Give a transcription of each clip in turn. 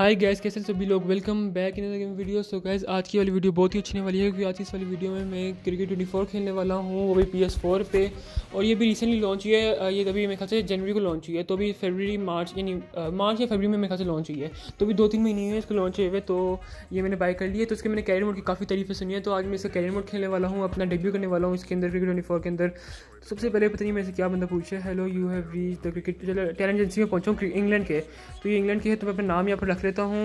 Hi guys, कैसे सभी लोग। Welcome back in a video. So guys, आज की वाली वीडियो बहुत ही अच्छी होने वाली है क्योंकि आज की इस वाली वीडियो में मैं क्रिकेट 24 खेलने वाला हूँ, वो भी PS4 पे। और ये भी रिसेंटली लॉन्च हुई है। ये अभी मेरे ख्याल से जनवरी को लॉन्च हुई है, तो अभी फरवरी मार्च या फरवरी में मेरे ख्याल से लॉन्च हुई है। तो अभी 2-3 महीने हुए इसको लॉन्च हुए। तो ये मैंने बाय कर लिया। तो इसके मैंने कैरियर मोड की काफ़ी तारीफें सुनी है, तो आज मैं इसका कैरियर मोड खेलने वाला हूँ, अपना डेब्यू करने वाला हूँ इसके अंदर, क्रिकेट 24 के अंदर। सबसे पहले पता नहीं मेरे से क्या बंदा पूछे, hello you have reach the cricket talent agency में पहुँचा हूँ इंग्लैंड के। तो ये इंग्लैंड के है, तो मैं अपना नाम यहाँ पर रख लेता हूँ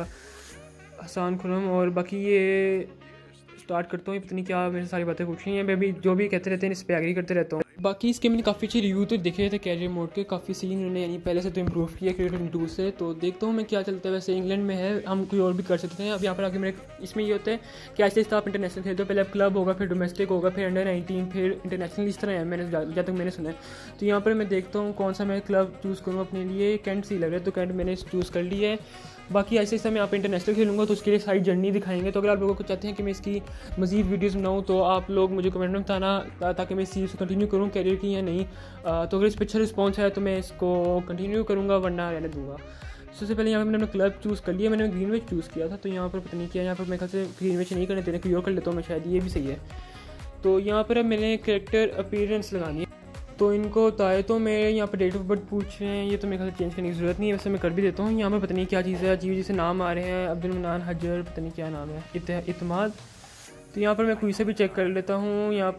हसान खुरम। और बाकी ये स्टार्ट करता हूँ। ये पता नहीं क्या मेरे से सारी बातें पूछ रही हैं, मैं भी जो भी कहते रहते हैं इस पर एग्री करते रहता हूँ। बाकी इसके मैंने काफ़ी अच्छे रिव्यू तो देखे थे कैरियर मोड के, काफ़ी सीन उन्होंने यानी पहले से तो इम्प्रूव किया क्रिकेट 22 से। तो देखता हूँ मैं क्या चलता है। वैसे इंग्लैंड में है, हम कोई और भी कर सकते हैं। अब यहाँ पर आगे मेरे इसमें ये होता है कि ऐसे आप इंटरनेशनल खेलते हो, पहले अब क्लब होगा, फिर डोमेस्टिक होगा, फिर अंडर-19, फिर इंटरनेशनल, इस तरह है मैंने जहाँ तक मैंने सुना है। तो यहाँ पर मैं देखता हूँ कौन सा मैं क्लब चूज़ करूँ अपने लिए। कैंट सही लग रहा है, तो कैंट मैंने चूज़ कर लिया है। बाकी ऐसे मैं यहाँ पे इंटरनेशनल खेलूँगा, तो उसके लिए सारी जर्नी दिखाएंगे। तो अगर आप लोगों को चाहते हैं कि मैं इसकी मज़ीद वीडियोस बनाऊँ, तो आप लोग मुझे कमेंट में बताना ताकि मैं इस चीज़ को कंटिन्यू करूँ कैरियर की या नहीं। तो अगर इस पर अच्छा रिस्पॉन्स है तो मैं इसको कंटिन्यू करूँगा, वरना रहने दूँगा। सबसे पहले यहाँ पर मैंने अपना क्लब चूज़ कर लिया। मैंने ग्रीनविच चूज़ किया था, तो यहाँ पर पता नहीं किया, यहाँ पर मेरे ख्याल से ग्रीनविच नहीं करने देने, कोई और कर लेता हूँ मैं, शायद ये भी सही है। तो यहाँ पर अब मैंने कैरेक्टर अपीयरेंस लगानी है, तो इनको बताए तो मैं यहाँ पर डेट ऑफ बर्थ पूछ रहे हैं। ये तो मेरे ख्याल से चेंज करने की ज़रूरत नहीं है, वैसे मैं कर भी देता हूँ। यहाँ पर पता नहीं क्या चीज़ है, अजीब जैसे नाम आ रहे हैं, अब्दुल मनान हजर, पता नहीं क्या नाम है, इतमाद। तो यहाँ पर मैं कोई से भी चेक कर लेता हूँ। यहाँ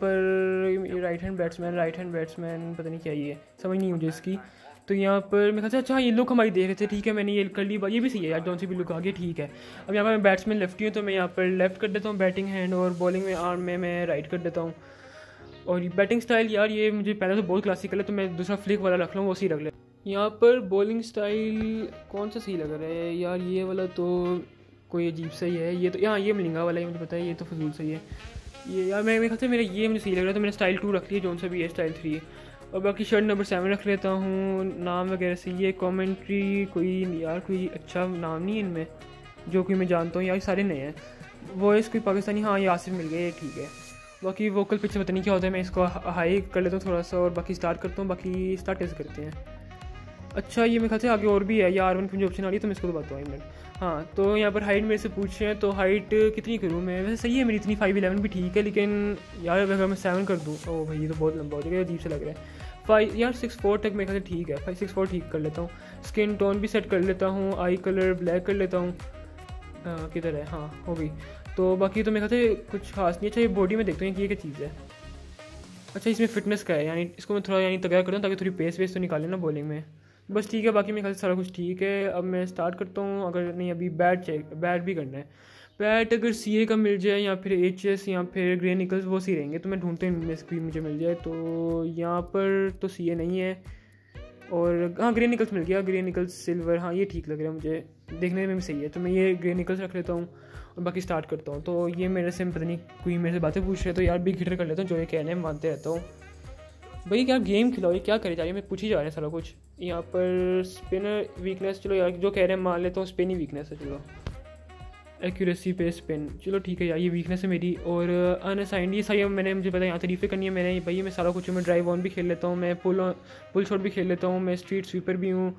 पर राइट हैंड बैट्समैन पता नहीं क्या ये समझ नहीं मुझे इसकी। तो यहाँ पर मैं कहता अच्छा ये लुक हमारी देख रहे थे, ठीक है मैंने ये कर ली, ये भी सही है यार, जौन सी भी लुक आ गई, ठीक है। अब यहाँ पर मैं बैट्समैन लेफ्टी हूँ, तो मैं यहाँ पर लेफ्ट कर देता हूँ बैटिंग हैंड, और बॉलिंग में आर्म में मैं राइट कर देता हूँ। और बैटिंग स्टाइल यार ये मुझे पहले तो बहुत क्लासिकल है, तो मैं दूसरा फ्लिक वाला रख लूँ, वो सही रख ले। यहाँ पर बॉलिंग स्टाइल कौन सा सही लग रहा है यार, ये वाला तो कोई अजीब सा ही है। ये तो यहाँ ये मलिंगा वाला ही मुझे पता है, ये तो फजूल सही है ये यार। मेरे ख्याल से मेरा ये मुझे सही लग रहा है, तो मैंने स्टाइल 2 रख लिया, जौन सा भी है स्टाइल 3। और बाकी शर्ट नंबर 7 रख लेता हूँ। नाम वगैरह से ये कॉमेंट्री कोई यार कोई अच्छा नाम नहीं है इनमें, जो कि मैं जानता हूँ यार, सारे नए हैं। वॉइस कोई पाकिस्तानी, हाँ ये आसिफ मिल गया, ये ठीक है। बाकी वोकल पिच पता नहीं क्या होता है, मैं इसको हाई कर लेता हूँ थोड़ा सा, और बाकी स्टार्ट करता हूँ। बाकी स्टार्ट कैसे करते हैं, अच्छा ये मेरे ख्याल से आगे और भी है, या R1 की मुझे ऑप्शन आ रही है, तो मैं इसको तो बताऊँ 1 मिनट। हाँ, तो यहाँ पर हाइट मेरे से पूछ रहे हैं, तो हाइट कितनी करूँ मैं। वैसे सही है मेरी इतनी, 5'11" भी ठीक है, लेकिन यार अगर मैं 7 कर दूँ, ओ भाई ये तो बहुत लंबा हो जाएगा, अजीब से लग रहा है। 5 यार 6'4" तक मेरे ख्याल से ठीक है, 5'6'4" ठीक कर लेता हूँ। स्किन टोन भी सेट कर लेता हूँ, आई कलर ब्लैक कर लेता हूँ। किधर है, हाँ हो गई। तो बाकी तो मेरे ख्याल से कुछ खास नहीं। अच्छा ये बॉडी में देखते हैं कि ये क्या चीज़ है। अच्छा इसमें फिटनेस का है, यानी इसको मैं थोड़ा यानी तगड़ा कर दूँ ताकि थोड़ी पेस वेस तो निकाले ना बॉलिंग में, बस ठीक है। बाकी मेरे ख्याल से सारा कुछ ठीक है। अब मैं स्टार्ट करता हूँ। अगर नहीं अभी बैट भी करना है। बैट अगर CA का मिल जाए, या फिर HS, या फिर ग्रे निकल्स, वो सही रहेंगे। तो मैं ढूंढते हैं इनमें से मुझे मिल जाए। तो यहाँ पर तो CA नहीं है, और हाँ ग्रे निकल्स मिल गया, ग्रे निकल्स सिल्वर, हाँ ये ठीक लग रहा है मुझे, देखने में भी सही है। तो मैं ये ग्रे निकल्स रख लेता हूँ, और बाकी स्टार्ट करता हूँ। तो ये मेरे से पता नहीं कोई मेरे से बातें पूछ रहे, तो यार बिग हिटर कर लेता हूँ, जो ये कहने में मानते रहता हूँ। भाई क्या गेम खिलाओ, ये क्या करे जा रही है, मैं पूछ ही जा रहे हैं सारा कुछ। यहाँ पर स्पिनर वीकनेस, चलो यार जो कह रहे हैं मान लेता हूँ, स्पिन ही वीकनेस है, चलो। एक्यूरेसी पे स्पिन, चलो ठीक है यार, ये वीकनेस है मेरी। और अनअसाइंड ये सही है, मैंने मुझे पता यहाँ तारीफ़ें करनी है मैंने, भाई मैं सारा कुछ, मैं ड्राइव ऑन भी खेल लेता हूँ, मैं पुल शॉट भी खेल लेता हूँ, मैं स्ट्रीट स्वीपर भी हूँ,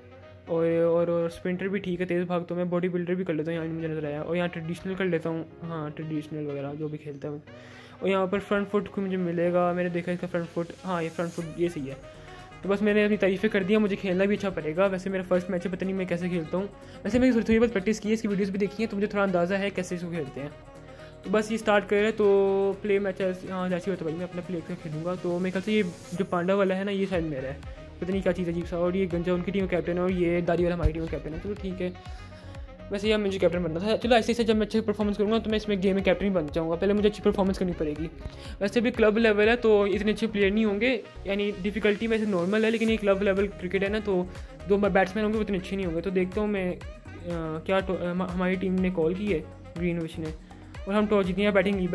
और स्प्रिंटर भी ठीक है, तेज़ भाग तो मैं बॉडी बिल्डर भी कर लेता हूँ, यहाँ मुझे नज़र आया। और यहाँ ट्रेडिशनल कर लेता हूँ, हाँ ट्रेडिशनल वगैरह जो भी खेलता हूँ। और यहाँ पर फ्रंट फुट को मुझे मिलेगा, मैंने देखा इसका फ्रंट फुट, हाँ ये फ्रंट फुट ये सही है। तो बस मैंने अपनी तारीफ़ें कर दिया, मुझे खेलना भी अच्छा पड़ेगा। वैसे मेरा फर्स्ट मैच है, पता नहीं मैं कैसे खेलता हूँ। वैसे मैंने थोड़ी बहुत प्रैक्टिस की है, इसकी वीडियोस भी देखी है, तो मुझे थोड़ा अंदाज़ा है कैसे इसको खेलते हैं। तो बस ये स्टार्ट करें, तो प्ले मैच हाँ जैसे होता है भाई, मैं अपना प्ले कर खेलूँगा। तो मेरे ख्याल से ये जो पांडा वाला है ना, ये शायद मेरा है, पता नहीं क्या चीज़ अजीब सा। और ये गंजा उनकी टीम का कैप्टन है, और ये दारी वाला हमारी टीम का कैप्टन है, चलो ठीक है। वैसे यार मुझे कैप्टन बनना था, चलो ऐसे जब मैं अच्छे परफॉर्मेंस करूँगा तो मैं इसमें गेम में कैप्टन ही बन जाऊँगा। पहले मुझे अच्छी परफॉर्मेंस करनी पड़ेगी। वैसे भी क्लब लेवल है, तो इतने अच्छे प्लेयर नहीं होंगे, यानी डिफ़िकल्टी वैसे नॉर्मल है, लेकिन ये क्लब लेवल क्रिकेट है ना, तो जो बैट्समैन होंगे वो इतने अच्छे नहीं होंगे। तो देखता हूँ मैं क्या हमारी टीम ने कॉल की है, ग्रीनविच ने, और हम टॉस जीते हैं।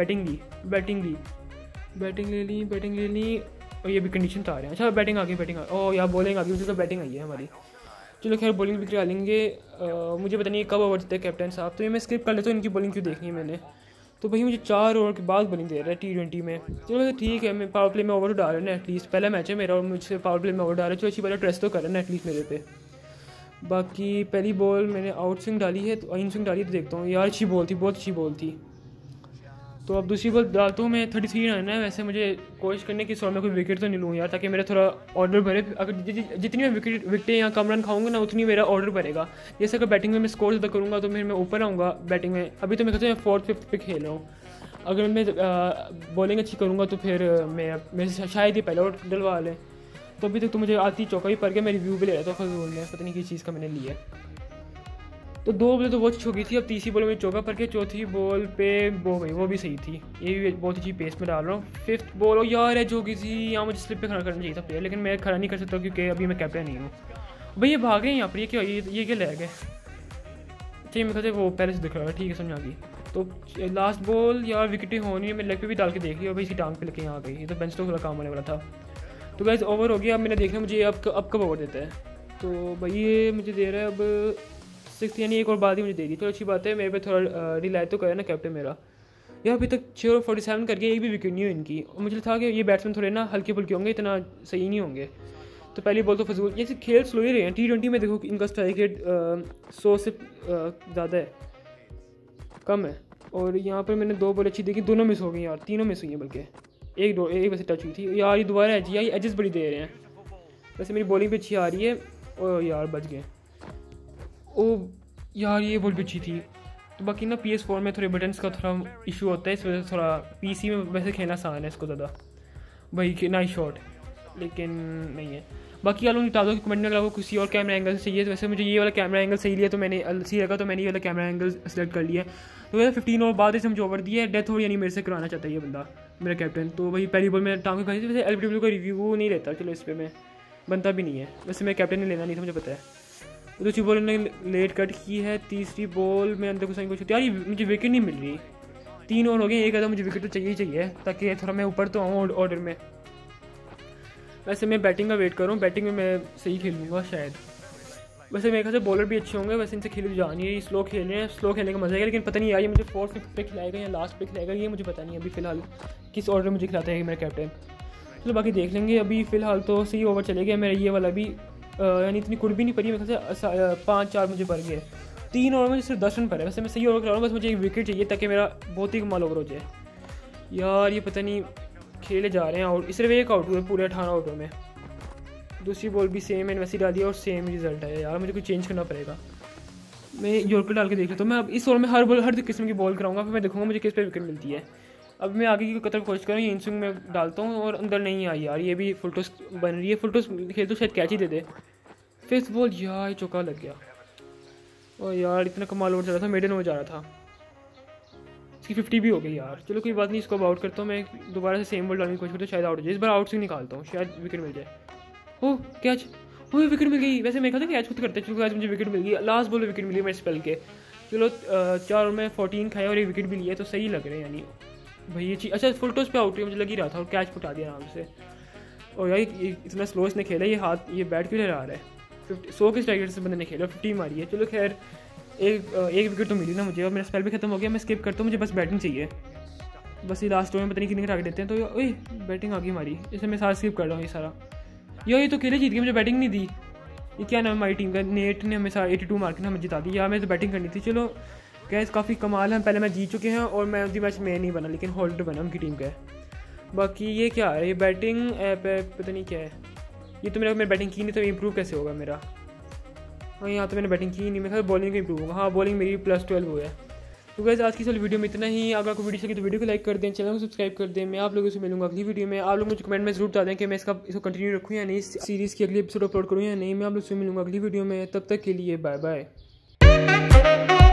बैटिंग ले ली, और ये भी कंडीशन तो आ रहे हैं। अच्छा बैटिंग आ गई, ओ यार बॉलिंग आ गई, मुझे तो बैटिंग आई है हमारी, चलो खैर बॉलिंग भी करा लेंगे। मुझे पता नहीं कब ओवर देते हैं कैप्टन साहब, तो ये मैं स्किप कर लेता हूँ, इनकी बॉलिंग क्यों देखनी है मैंने। तो भाई मुझे 4 ओवर के बाद बॉलिंग दे रहा है T20 में, चलो ठीक है। मैं पावर प्ले में ओवर तो डाल रहा है ना एटलीस्ट, पहला मैच है मेरा और मुझसे पावर प्ले में ओवर डाल रहा है, चलो अच्छी बात है, ट्रेस्ट तो कर रहा है एटलीस्ट मेरे पे। बाकी पहली बॉल मैंने आउट स्विंग डाली है, तो इन स्विंग डाली, तो देखता हूँ यार, अच्छी बॉल थी, बहुत अच्छी बॉल थी। तो अब दूसरी बॉल डालता हूँ मैं, 33 रन है। वैसे मुझे कोशिश करने की, 100 में कोई विकेट तो नहीं लूँ यार, ताकि मेरा थोड़ा ऑर्डर भरे। अगर जितनी मैं विकेटें या कम रन खाऊंगा ना, उतनी मेरा ऑर्डर भरेगा। जैसे अगर बैटिंग में मैं स्कोर ज़्यादा करूँगा तो फिर मैं ऊपर आऊँगा बैटिंग में। अभी तो मैं कहते हैं 4th 5th पे खेल रहा हूँ। अगर मैं बॉलिंग अच्छी करूँगा तो फिर मैं शायद ही पहले और डलवा लें। तो अभी तक तो मुझे आती चौका भी पड़ गया, मैं रिव्यू भी ले रहा था फजूल में, पता नहीं किस चीज़ का मैंने लिया। तो 2 बॉल तो बहुत अच्छी हो गई थी। अब तीसरी बॉल में चौका पड़ के, चौथी बॉल पे बो गई, वो भी सही थी। ये भी बहुत अच्छी पेस में डाल रहा हूँ। 5th बॉल यार एज हो गई थी, यहाँ मुझे स्लिप पे खड़ा करना चाहिए था प्लेयर, लेकिन मैं खड़ा नहीं कर सकता क्योंकि अभी मैं कैप्टन नहीं हूँ। भाई ये भाग रहे हैं यहाँ पर, ये क्या, ये क्या ले गए। चाहिए मैं कहते वो पहले से दिख रहा है, ठीक है, समझ आ गई। तो लास्ट बॉल यार विकेटें होनी है, मैं लेग पे भी डाल के देख लिया, भाई इसकी टांग पे लेके यहाँ आ गई। ये तो बेंच तो थोड़ा काम होने वाला था। तो गाइस ओवर हो गया। अब मैंने देखना मुझे अब कब ओवर देता है। तो भाई ये मुझे दे रहा है अब 6, यानी एक और बात ही मुझे दे दी। तो अच्छी बात है, मेरे पे थोड़ा रिलाय तो करे ना कैप्टन मेरा। यार अभी तक 6 और 47 करके एक भी विकेट नहीं हुई इनकी। और मुझे था कि ये बैट्समैन थोड़े ना हल्के फुल्के होंगे, इतना सही नहीं होंगे। तो पहली बॉल तो फजूल, ये खेल स्लो ही रहे हैं। T20 में देखो इनका स्ट्राइक रेट 100 से ज़्यादा है, कम है। और यहाँ पर मैंने 2 बॉल अच्छी देखी, दोनों मिस हो गई यार, तीनों मिस हुई हैं, बल्कि एक वैसे टच हुई थी यार। ये दोबारा एज यार, एजेस बड़ी दे रहे हैं। वैसे मेरी बॉलिंग भी अच्छी आ रही है। और यार बच गए। ओ यार ये बॉल भी अच्छी थी। तो बाकी ना PS4 में थोड़े बटन्स का थोड़ा इशू होता है, इस वजह से थोड़ा PC में वैसे खेलना आसान है इसको ज़्यादा, भाई कि नाइस शॉट, लेकिन नहीं है। बाकी आप लोग बता दो कि कमेंट में अगर आपको किसी और कैमरा एंगल से चाहिए। तो वैसे मुझे ये वाला कैमरा एंगल सही लिया, तो मैंने सही लगा, तो मैंने ये वाला कैमरा एंगल सेलेक्ट कर लिया। तो वैसे 15 और बाद इसे मुझे ओवर दिया है, डेथ हो यानी मेरे से कराना चाहता है ये बंदा, मेरा कैप्टन। तो वही पहली बॉल में टांग खाई थी। वैसे LBW का रिव्यू नहीं रहता, चलो इस पर मैं बनता भी नहीं है। वैसे मैं कैप्टन ने लेना नहीं था, मुझे पता है। तो दूसरी बॉल ने लेट कट की है। तीसरी बॉल में अंदर कुछ यार मुझे विकेट नहीं मिल रही। 3 ओवर हो गए, एक आधा मुझे विकेट तो चाहिए ही चाहिए, ताकि थोड़ा मैं ऊपर तो आऊँ ऑर्डर में। वैसे मैं बैटिंग का वेट कर रहा हूँ, बैटिंग में मैं सही खेलूँगा शायद। वैसे मेरे ख्याल से बॉलर भी अच्छे होंगे, वैसे इनसे खेली जा नहीं है। स्लो खेल रहे हैं, स्लो खेलने का मजा आएगा, लेकिन पता नहीं यार ये मुझे 4th 5th पे खिलाएगा या लास्ट पे खिलाएगा, ये मुझे पता नहीं अभी फ़िलहाल किस ऑर्डर मुझे खिलाता है मेरा कैप्टन। चलो बाकी देख लेंगे। अभी फ़िलहाल तो सही ओवर चले गया मेरा, ये वाला भी यानी इतनी कुड़ भी नहीं पड़ी मेरे ख्याल से। 5-4 मुझे पड़ गए। 3 ओवर में सिर्फ 10 रन पड़े। वैसे मैं सही ओवर करा रहा हूँ, बस मुझे एक विकेट चाहिए ताकि मेरा बहुत ही कमाल ओवर हो जाए। यार ये पता नहीं खेले जा रहे हैं आउट, सिर्फ एक आउट हुए पूरे 18 ओवर में। दूसरी बॉल भी सेम मैंने वैसे डाल दिया और सेम रिजल्ट है। यार मुझे कुछ चेंज करना पड़ेगा। मैं यॉर्कर डाल के देख लेता हूँ। मैं अब इस ओवर में हर किस्म की बॉल कराऊंगा, फिर मैं देखूँगा मुझे किस पे विकेट मिलती है। अब मैं आगे की कतर कोशिश करूँ, ये इन स्विंग में डालता हूँ और अंदर नहीं आई यार। ये भी फुल टॉस बन रही है, फुल टॉस खेल तो शायद कैच ही दे दे। 5th बॉल यार चौका लग गया। और यार इतना कमाल ओवर चला था, मेडन ओवर जा रहा था, इसकी 50 भी हो गई यार। चलो कोई बात नहीं, इसको अब आउट करता हूँ। मैं दोबारा से सेम बॉल डालने की कोशिश करता हूँ, शायद आउट हो जाए। इस बार आउट स्विंग निकालता हूँ, शायद विकेट मिल जाए। ओह कैच, वो विकेट मिल गई। वैसे मैं कहता कैच खुद करते, चलो आज मुझे विकेट मिल गई। लास्ट बॉल में विकेट मिली मेरे स्पेल के। चलो 4 में 14 खाया और एक विकेट भी लिया, तो सही लग रहे हैं यानी भाई ये चीज़। अच्छा फुल टॉस पे आउट हुई, मुझे लग ही रहा था, और कैच फुटा दिया आराम से। और यार इतना स्लो इसने खेला, ये हाथ ये बैट क्यों लहरा रहा है। 100 के स्ट्राइक रेट से बंदे ने खेला, 50 मारी है। चलो खैर एक विकेट तो मिली ना मुझे, और मेरा स्पेल भी खत्म हो गया। मैं स्किप करता हूँ, मुझे बस बैटिंग चाहिए। बस ये लास्ट ओवर में पता नहीं कितने टारगेट देते हैं। तो ओए बैटिंग आगे हमारी, इसे मैं सारा स्किप कर रहा हूँ ये सारा। यार ये तो खेले जीत गया, मुझे बैटिंग नहीं दी। ये क्या नाम है हमारी टीम का, नेट ने हमें सारा 82 मार के हमें जिता दी। यार मैं तो बैटिंग करनी थी। चलो गैस काफ़ी कमाल है, पहले मैच जीत चुके हैं और मैं उसी मैच में नहीं बना, लेकिन होल्डर बना उनकी टीम का। बाकी ये क्या है, ये बैटिंग ऐप है, पता नहीं क्या है ये। तो मैंने बैटिंग की नहीं तो इम्प्रूव कैसे होगा मेरा। हाँ यहाँ तो मैंने बैटिंग की नहीं, मेरे ख्याल बॉलिंग का इम्प्रूव होगा। हाँ बॉलिंग मेरी +12 हुआ है। तो गैस आज की वीडियो में इतना ही। अगर आपको वीडियो लगी तो वीडियो को लाइक कर दें, चैनल को सब्सक्राइब कर दें। मैं आप लोगों से मिलूंगा अगली वीडियो में। आप लोग मुझे कमेंट में जरूर बता दें कि मैं इसको कंटिन्यू रखूँ या नहीं, सीरीज़ की अगली एपिसोड अपलोड करूँ या नहीं। मैं आप लोग से मिलूंगा अगली वीडियो में, तब तक के लिए बाय बाय।